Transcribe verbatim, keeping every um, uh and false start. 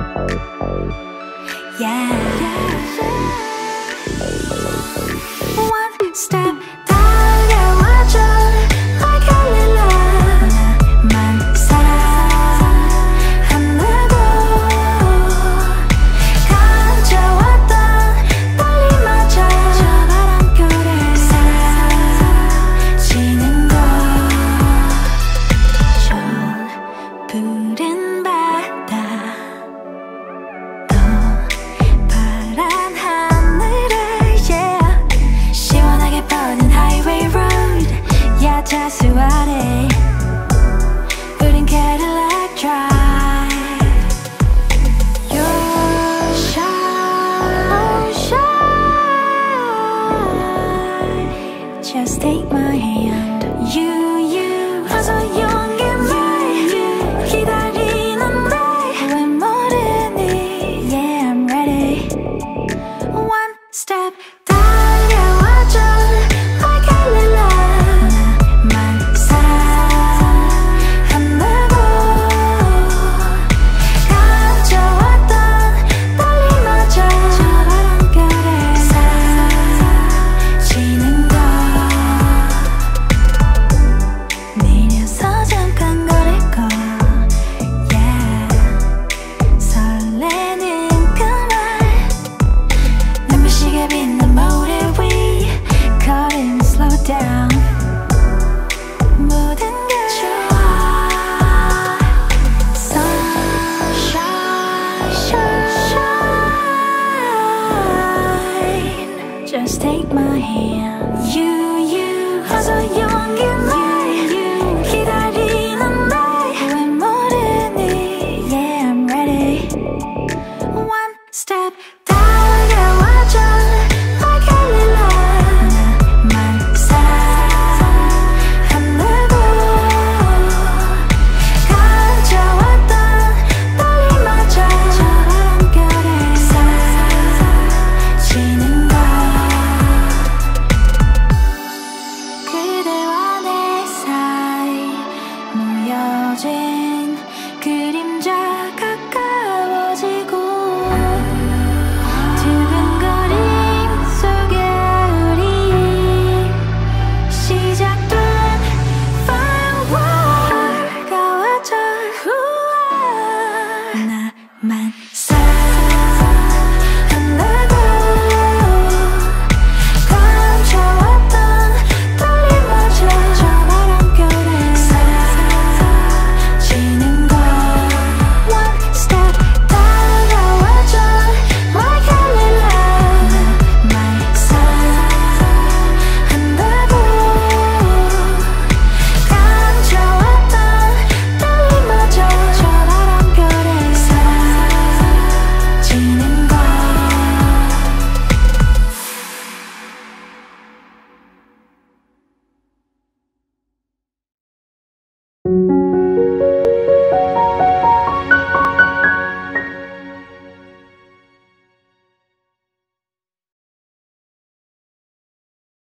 Yeah. One step 달려와줘 like a lily. 나만 사랑한다고 가져왔던 떨림마저 저 바람결에 사라지는 것. 좋은 푸른 바다 파란 하늘에 yeah. 시원하게 뻗은 highway road 야자수 아래 우린 Cadillac drive. You're shy, shy. Just take my hand. You, you 어서 용기 내 기다리는데 왜 모르니. Yeah, I'm ready. One step 달려와줘 like a lily. 나만 사랑한다고 가져왔던 떨림마저 저 바람결에 사라지는 것. 내려서 잠깐 걸을 거 yeah. 설레는 그말 눈부시게 빛난 모래 위 걸음 slow down. 모든 게 좋아. Sunshine, shine. Just take my hand. You, you 어서 용기 내 기다리는데 왜 모르니. Yeah, I'm ready. One step 달려와줘 like a lily. 나만 사랑한다고 가져왔던 떨림마저 저 바람결에 사라지는 것. 그대와 내 사이 모여진 그림자 가까워지고 두근거림 속에 우리 시작된 firework 가와줘. 나만 사랑